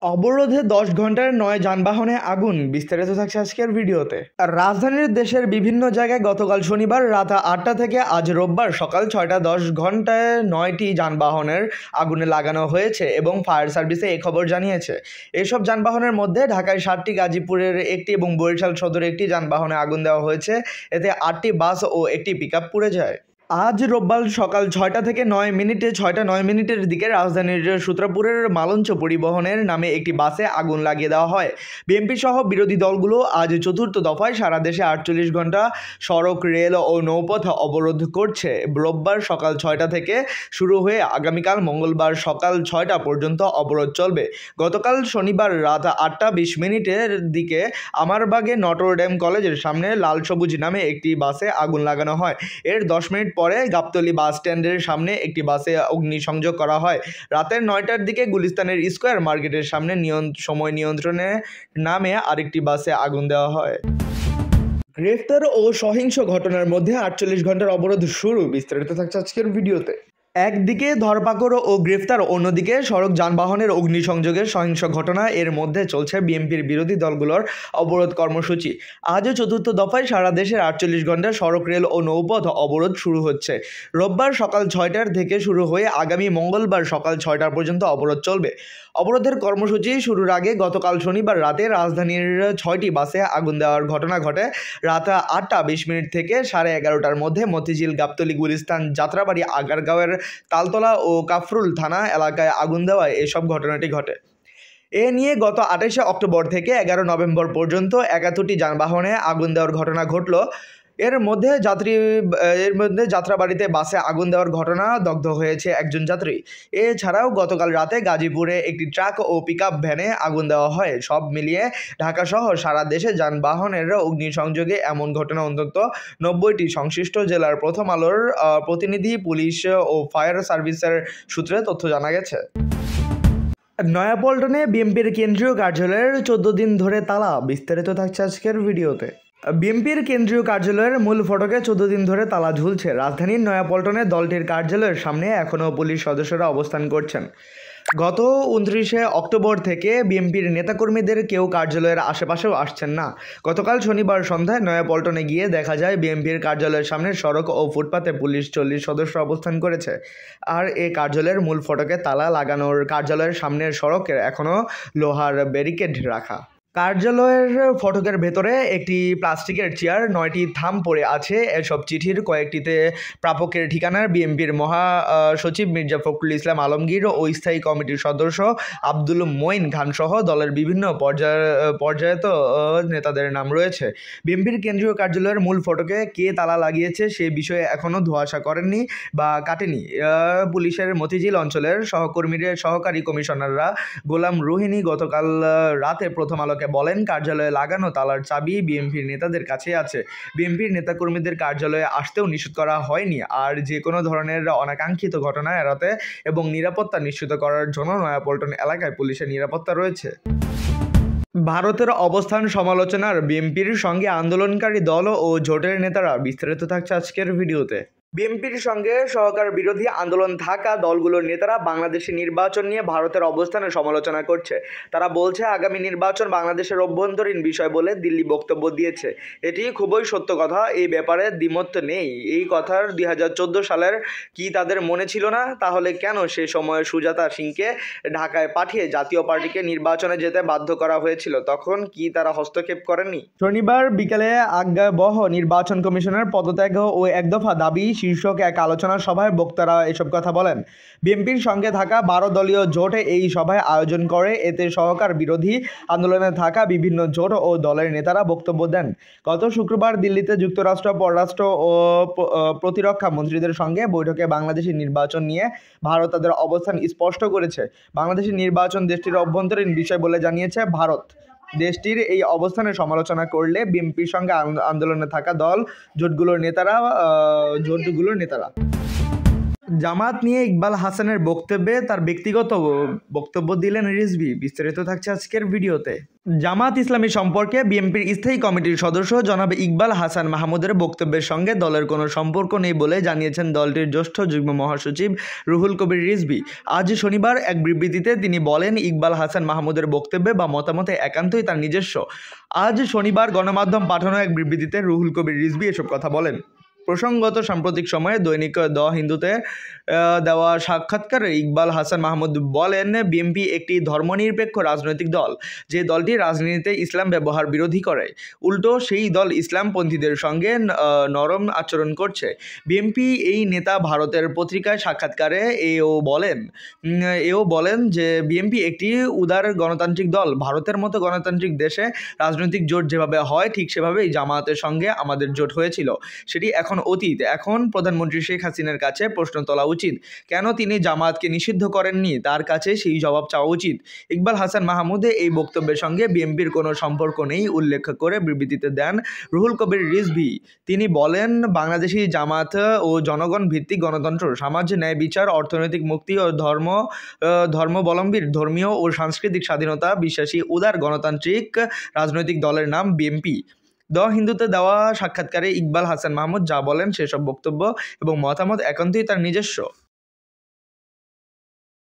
অবরোধে 10 ঘন্টার 9 যানবাহনে আগুন। বিস্তারিত থাকছে আজকের ভিডিওতে। রাজধানীর দেশের বিভিন্ন জায়গায় গতকাল শনিবার রাত 8টা থেকে আজ রোববার সকাল 6টা 10 ঘন্টায় 9টি যানবাহনের আগুনে লাগানো হয়েছে এবং ফায়ার সার্ভিসে এই খবর জানিয়েছে। এসব যানবাহনের মধ্যে ঢাকায় 7টি, গাজীপুরের একটি এবং বরিশাল সদরে একটি যানবাহনে আগুন দেওয়া হয়েছে। এতে 8টি বাস ও একটি পিকআপ পুড়ে যায়। আজ রোববার সকাল 6টা থেকে 9 মিনিটে 6টা 9 মিনিটের দিকে রাজধানীর সূত্রাপুরের মালঞ্চ পরিবহনের নামে একটি বাসে আগুন লাগিয়ে দেওয়া হয়। বিএনপি সহ বিরোধী দলগুলো আজ চতুর্থ দফায় সারা দেশে 48 ঘন্টা সড়ক, রেল ও নৌপথ অবরোধ করছে। রোববার সকাল 6টা থেকে শুরু হয়ে আগামীকাল মঙ্গলবার সকাল 6টা পর্যন্ত অবরোধ চলবে। গতকাল শনিবার রাত 8টা 20 মিনিটের দিকে আমারবাগে নটরডেম কলেজের সামনে লাল সবুজ নামে একটি বাসে আগুন লাগানো হয়। এর 10 মিনিট পরে গাবতলী বাস স্ট্যান্ডের সামনে একটি বাসে অগ্নিসংযোগ করা হয়। রাতের 9টার দিকে গুলিস্তানের স্কয়ার মার্কেটের সামনে সময় নিয়ন্ত্রণে নামে আরেকটি বাসে আগুন দেওয়া হয়। গ্রেফতার ও সহিংস ঘটনার মধ্যে 48 ঘন্টার অবরোধ শুরু। বিস্তারিত থাকছে আজকের ভিডিওতে। একদিকে ধরপাকড় ও গ্রেফতার, অন্যদিকে সড়ক যানবাহনের অগ্নিসংযোগের সহিংস ঘটনা। এর মধ্যে চলছে বিএনপির বিরোধী দলগুলোর অবরোধ কর্মসূচি। আজও চতুর্থ দফায় সারা দেশের 48 ঘন্টা সড়ক, রেল ও নৌপথ অবরোধ শুরু হচ্ছে। রোববার সকাল 6টার থেকে শুরু হয়ে আগামী মঙ্গলবার সকাল 6টা পর্যন্ত অবরোধ চলবে। অবরোধের কর্মসূচি শুরুর আগে গতকাল শনিবার রাতে রাজধানীর 6টি বাসে আগুন দেওয়ার ঘটনা ঘটে। রাত 8টা 20 মিনিট থেকে 11:30টার মধ্যে মতিঝিল, গাবতলী, গুলিস্তান, যাত্রাবাড়ি, আগারগাঁওয়ের তালতলা ও কাফরুল থানা এলাকায় আগুন দেওয়ায় এসব ঘটনাটি ঘটে। এ নিয়ে গত 28শে অক্টোবর থেকে 11 নভেম্বর পর্যন্ত 71টি যানবাহনে আগুন দেওয়ার ঘটনা ঘটল। এর মধ্যে যাত্রাবাড়িতে বাসে আগুন দেওয়ার ঘটনা, দগ্ধ হয়েছে একজন যাত্রী। এছাড়াও গতকাল রাতে গাজীপুরে একটি ট্রাক ও পিকআপ ভ্যানে আগুন দেওয়া হয়। সব মিলিয়ে ঢাকাসহ সারা দেশে যানবাহনের অগ্নিসংযোগে এমন ঘটনা অন্তত 90টি। সংশ্লিষ্ট জেলার প্রথম আলোর প্রতিনিধি, পুলিশ ও ফায়ার সার্ভিসের সূত্রে তথ্য জানা গেছে। নয়াপল্টনে বিএনপির কেন্দ্রীয় কার্যালয়ের 14 দিন ধরে তালা। বিস্তারিত থাকছে আজকের ভিডিওতে। বিএনপির কেন্দ্রীয় কার্যালয়ের মূল ফটকে 14 দিন ধরে তালা ঝুলছে। রাজধানীর নয়াপল্টনে দলটির কার্যালয়ের সামনে এখনও পুলিশ সদস্যরা অবস্থান করছেন। গত 29শে অক্টোবর থেকে বিএনপির নেতাকর্মীদের কেউ কার্যালয়ের আশেপাশেও আসছেন না। গতকাল শনিবার সন্ধ্যায় নয়াপল্টনে গিয়ে দেখা যায় বিএনপির কার্যালয়ের সামনে সড়ক ও ফুটপাতে পুলিশ 40 সদস্য অবস্থান করেছে। আর এই কার্যালয়ের মূল ফটকে তালা লাগানোর কার্যালয়ের সামনের সড়কের এখনও লোহার ব্যারিকেড রাখা। কার্যালয়ের ফটকের ভেতরে একটি প্লাস্টিকের চেয়ার, 9টি থাম পড়ে আছে। এসব চিঠির কয়েকটিতে প্রাপকের ঠিকানার বিএনপির মহাসচিব মির্জা ফখরুল ইসলাম আলমগীর ও স্থায়ী কমিটির সদস্য আব্দুল মঈন খান সহ দলের বিভিন্ন পর্যায়ত নেতাদের নাম রয়েছে। বিএনপির কেন্দ্রীয় কার্যালয়ের মূল ফটকে কে তালা লাগিয়েছে সে বিষয়ে এখনও ধোঁয়াশা করেননি বা কাটেনি পুলিশের মতিঝিল অঞ্চলের সহকারী কমিশনাররা গোলাম রোহিণী গতকাল রাতে প্রথম আলোকে বলেন, কার্যালয়ে লাগানো তালার চাবি বিএনপির নেতাদের কাছে আছে। বিএনপির নেতাকর্মীদের কার্যালয়ে আসতেও নিষেধ করা হয়নি। আর যে কোনো ধরনের অনাকাঙ্ক্ষিত ঘটনা এড়াতে এবং নিরাপত্তা নিশ্চিত করার জন্য নয়াপল্টন এলাকায় পুলিশের নিরাপত্তা রয়েছে। ভারতের অবস্থান সমালোচনার বিএনপির সঙ্গে আন্দোলনকারী দল ও জোটের নেতারা। বিস্তারিত থাকছে আজকের ভিডিওতে। বিএনপির সঙ্গে সরকার বিরোধী আন্দোলন থাকা দলগুলোর নেতারা বাংলাদেশি নির্বাচন নিয়ে ভারতের অবস্থানের সমালোচনা করছে। তারা বলছে, আগামী নির্বাচন বাংলাদেশের অভ্যন্তরীণ বিষয় বলে দিল্লি বক্তব্য দিয়েছে। এটি খুবই সত্য কথা, এই ব্যাপারে দ্বিমত নেই। এই কথার 2014 সালের কি তাদের মনে ছিল না? তাহলে কেন সে সময় সুজাতা সিংকে ঢাকায় পাঠিয়ে জাতীয় পার্টিকে নির্বাচনে যেতে বাধ্য করা হয়েছিল? তখন কি তারা হস্তক্ষেপ করেনি? শনিবার বিকেলে আজ্ঞাবহ নির্বাচন কমিশনের পদত্যাগ ও এক দফা দাবি শীর্ষক এক আলোচনা সভায় বক্তারা এসব কথা বলেন। বিএনপির সঙ্গে থাকা 12 দলীয় জোট এই সভায় আয়োজন করে। এতে সরকার বিরোধী আন্দোলনে থাকা বিভিন্ন জোট ও দলের নেতারা বক্তব্য দেন। গত শুক্রবার দিল্লিতে যুক্তরাষ্ট্র পররাষ্ট্র ও প্রতিরক্ষা মন্ত্রীদের সঙ্গে বৈঠকে বাংলাদেশের নির্বাচন নিয়ে ভারত তাদের অবস্থান স্পষ্ট করেছে। বাংলাদেশের নির্বাচন দেশটির অভ্যন্তরীণ বিষয় বলে জানিয়েছে ভারত। দেশটির এই অবস্থানের সমালোচনা করলে বিএনপির সঙ্গে আন্দোলনে থাকা জোটগুলোর নেতারা জামাত নিয়ে ইকবাল হাসানের বক্তব্যে তার ব্যক্তিগত বক্তব্য দিলেন রিজভী। বিস্তারিত থাকছে আজকের ভিডিওতে। জামাত ইসলামী সম্পর্কে বিএনপির স্থায়ী কমিটির সদস্য জনাব ইকবাল হাসান মাহমুদের বক্তব্যের সঙ্গে দলের কোনো সম্পর্ক নেই বলে জানিয়েছেন দলটির জ্যেষ্ঠ যুগ্ম মহাসচিব রুহুল কবির রিজভী। আজ শনিবার এক বিবৃতিতে তিনি বলেন, ইকবাল হাসান মাহমুদের বক্তব্যে বা মতামতে একান্তই তার নিজস্ব। আজ শনিবার গণমাধ্যম পাঠানো এক বিবৃতিতে রুহুল কবির রিজভী এসব কথা বলেন। প্রসঙ্গত সাম্প্রতিক সময়ে দৈনিক দ হিন্দুতে দেওয়া সাক্ষাৎকারে ইকবাল হাসান মাহমুদ বলেন, বিএনপি একটি ধর্মনিরপেক্ষ রাজনৈতিক দল, যে দলটি রাজনীতিতে ইসলাম ব্যবহার বিরোধী করে। উল্টো সেই দল ইসলামপন্থীদের সঙ্গে নরম আচরণ করছে। বিএনপি এই নেতা ভারতের পত্রিকায় সাক্ষাৎকারে এও বলেন যে বিএনপি একটি উদার গণতান্ত্রিক দল। ভারতের মতো গণতান্ত্রিক দেশে রাজনৈতিক জোট যেভাবে হয় ঠিক সেভাবেই জামায়াতের সঙ্গে আমাদের জোট হয়েছিল। সেটি এখন অতীত। এখন প্রধানমন্ত্রী শেখ হাসিনার কাছে প্রশ্ন তোলা উচিত, কেন তিনি জামায়াতকে নিষিদ্ধ করেননি, তার কাছে সেই জবাব চাওয়া উচিত। ইকবাল হাসান মাহমুদে এই বক্তব্যের সঙ্গে বিএনপির কোনো সম্পর্ক নেই উল্লেখ করে বিবৃতিতে দেন রুহুল কবির রিজভী। তিনি বলেন, বাংলাদেশি জামায়াত ও জনগণ ভিত্তিক গণতন্ত্র, সমাজ, ন্যায় বিচার, অর্থনৈতিক মুক্তি ও ধর্মাবলম্বীর ধর্মীয় ও সাংস্কৃতিক স্বাধীনতা বিশ্বাসী উদার গণতান্ত্রিক রাজনৈতিক দলের নাম বিএনপি। দ হিন্দুতে দেওয়া সাক্ষাৎকারে ইকবাল হাসান মাহমুদ যা বলেন সেসব বক্তব্য এবং মতামত একান্তই তার নিজস্ব।